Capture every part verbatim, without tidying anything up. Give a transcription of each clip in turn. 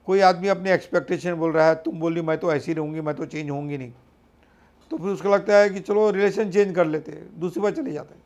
कोई आदमी अपनी एक्सपेक्टेशन बोल रहा है, तुम बोली मैं तो ऐसी रहूँगी, मैं तो चेंज होंगी नहीं, तो फिर उसको लगता है कि चलो रिलेशन चेंज कर लेते हैं, दूसरी बार चले जाते हैं।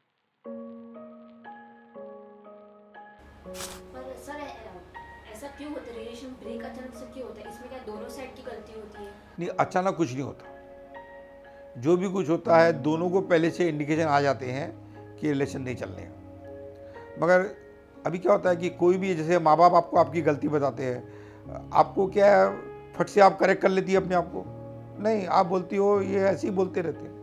पर सर ऐसा क्यों होता है, रिलेशन ब्रेक अचानक से क्यों होता है? इसमें क्या दोनों साइड की गलती होती है? नहीं, अचानक कुछ नहीं होता। जो भी कुछ होता है दोनों को पहले से इंडिकेशन आ जाते हैं कि रिलेशन नहीं चलने हैं। मगर अभी क्या होता है कि कोई भी, जैसे माँ बाप आपको आपकी गलती बताते हैं, आपको क्या है, फट से आप करेक्ट कर लेती है अपने आप को? नहीं, आप बोलती हो ये ऐसे ही बोलते रहते हैं।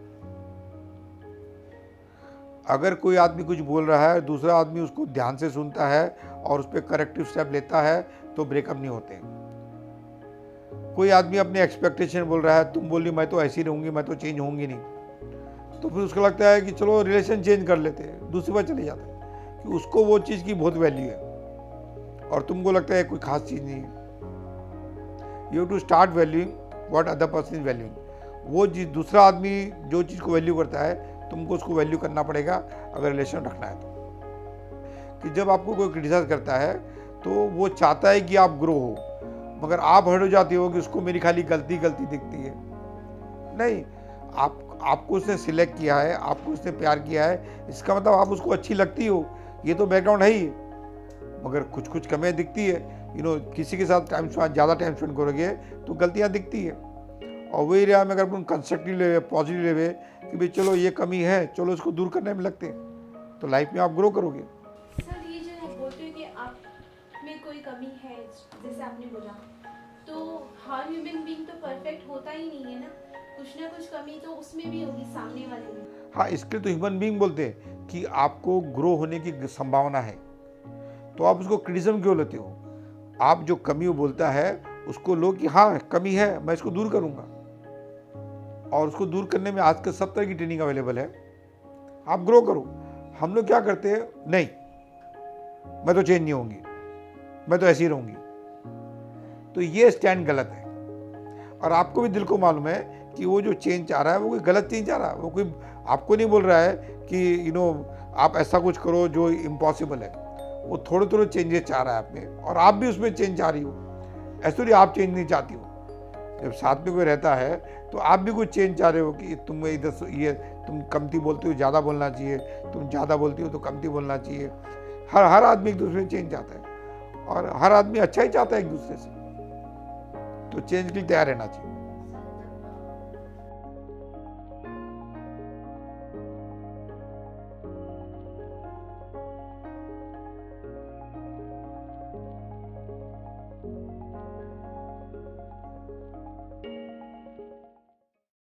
अगर कोई आदमी कुछ बोल रहा है, दूसरा आदमी उसको ध्यान से सुनता है और उस पर करेक्टिव स्टेप लेता है, तो ब्रेकअप नहीं होते। कोई आदमी अपने एक्सपेक्टेशन बोल रहा है, तुम बोली मैं तो ऐसी रहूँगी, मैं तो चेंज होंगी नहीं, तो फिर उसको लगता है कि चलो रिलेशन चेंज कर लेते हैं, दूसरी बार चले जाते हैं, कि उसको वो चीज़ की बहुत वैल्यू है और तुमको लगता है कोई खास चीज़ नहीं है। You have to start valuing what other person is valuing. वो चीज़, दूसरा आदमी जो चीज़ को वैल्यू करता है, तुमको उसको वैल्यू करना पड़ेगा अगर रिलेशन रखना है तो। कि जब आपको कोई क्रिटिसाइज करता है तो वो चाहता है कि आप ग्रो हो, मगर आप हट हो जाती हो कि उसको मेरी खाली गलती गलती दिखती है। नहीं, आप आपको उसने सिलेक्ट किया है, आपको उसने प्यार किया है, इसका मतलब आप उसको अच्छी लगती हो, ये तो बैकग्राउंड है ही। मगर कुछ कुछ कमियाँ दिखती है, यू नो किसी के साथ टाइम ज़्यादा टाइम स्पेंड करोगे तो गलतियाँ दिखती है। और वही एरिया में अगर अपन कंस्ट्रक्टिव लेवे, पॉजिटिव लेवे कि भाई चलो ये कमी है, चलो इसको दूर करने में लगते हैं, तो लाइफ में आप ग्रो करोगे। सर ये जो बोलते हो कि आप में कोई कमी है, जैसे आपने बोला, तो हर ह्यूमन बीइंग तो परफेक्ट होता ही नहीं है ना, कुछ ना कुछ कमी तो उसमें भी होगी, सामने वाले में। हाँ, इसके तो ह्यूमन बीइंग बोलते हैं कि आपको ग्रो होने की संभावना है, तो आप उसको क्रिटिसिज्म क्यों लेते हो? आप जो कमी वो बोलता है उसको लो कि हाँ कमी है, मैं इसको दूर करूँगा, और उसको दूर करने में आज के सब तरह की ट्रेनिंग अवेलेबल है, आप ग्रो करो। हम लोग क्या करते हैं, नहीं मैं तो चेंज नहीं होंगी, मैं तो ऐसी ही रहूँगी, तो ये स्टैंड गलत है। और आपको भी दिल को मालूम है कि वो जो चेंज चाह रहा है वो कोई गलत चेंज चाह रहा है, वो कोई आपको नहीं बोल रहा है कि यू नो आप ऐसा कुछ करो जो इम्पॉसिबल है, वो थोड़े थोड़े चेंजेस चाह रहा है आप में, और आप भी उसमें चेंज चाह रही हो। ऐसे नहीं आप चेंज नहीं चाहती हो, जब साथ में कोई रहता है तो आप भी कुछ चेंज चाह रहे हो कि तुम इधर ये तुम कमती बोलती हो, ज़्यादा बोलना चाहिए, तुम ज़्यादा बोलती हो तो कमती बोलना चाहिए। हर हर आदमी एक दूसरे में चेंज चाहता है, और हर आदमी अच्छा ही चाहता है एक दूसरे से, तो चेंज के लिए तैयार रहना चाहिए।